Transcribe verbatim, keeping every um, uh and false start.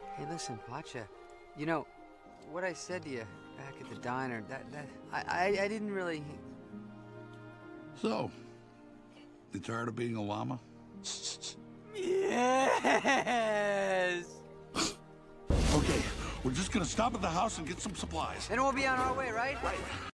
Hey, listen, Pacha. You know, what I said to you back at the diner, that, that, I, I, I didn't really... So, you tired of being a llama? Yes! Okay, we're just gonna stop at the house and get some supplies. Then we'll be on our way, right? Right.